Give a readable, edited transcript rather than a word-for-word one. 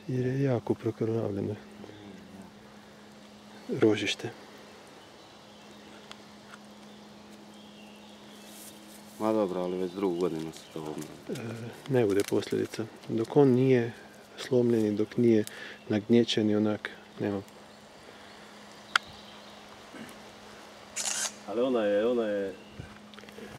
jer je jako prokrvavljeno rožište. Ma dobro, ali već drugu godinu se to obnavlja. Ne bude posljedica. Dok on nije slomljen i dok nije nagnječen i onak, nema. Ali ona je